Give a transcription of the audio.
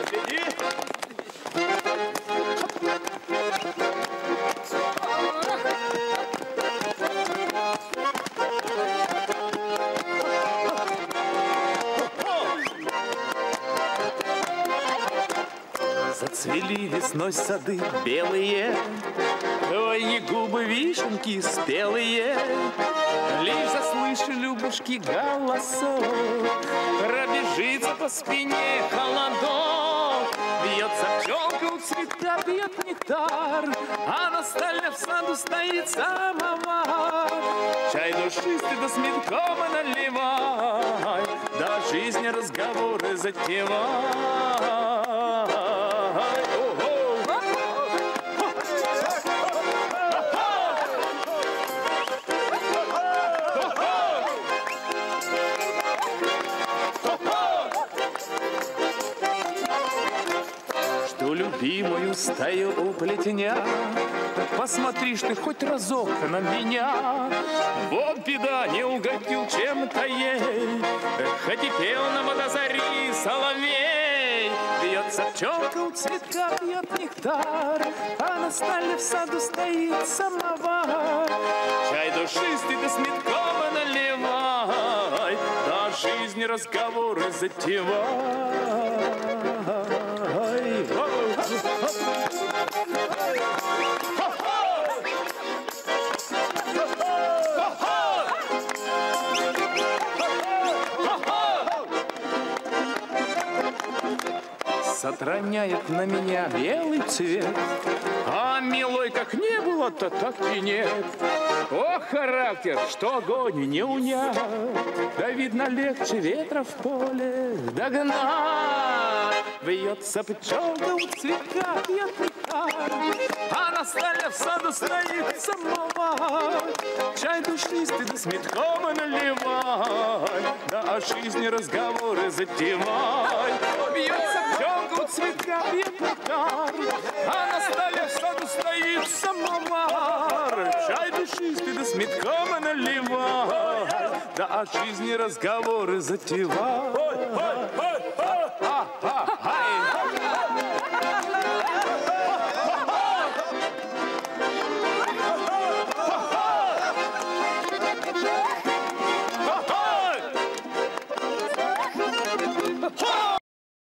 Сиди. Зацвели весной сады белые, твои губы вишенки спелые. Лишь заслышу, любушки, голосок, пробежится по спине холодок. Бьется пчелка у цветка, бьет нектар, а на столе в саду стоит самовар. Чай душистый да с медком наливай, да жизни разговоры затевай. Что любимую стою у плетня, посмотри ж ты хоть разок на меня. Вот беда, не угодил чем-то ей, хоть и пел на водозари соловей. Бьется пчелка у цветка, пьет нектар, а на столе в саду стоит самовар. Чай душистый да с медком наливай, да жизни разговоры затевай. Сотроняет на меня белый цвет, а милой как не было, то так и нет. О, характер, что огонь не унять, да видно легче ветра в поле догнать. Вьется пчелка у цветка, пьет нектар, а на столе в саду стоит самовар. Чай душистый да с медком наливай, да о жизни разговоры затевай. Бьется пчелка у цветка, пьет нектар, а на столе в саду стоит самовар. Чай душистый да с медком наливай, да о жизни разговоры затевай.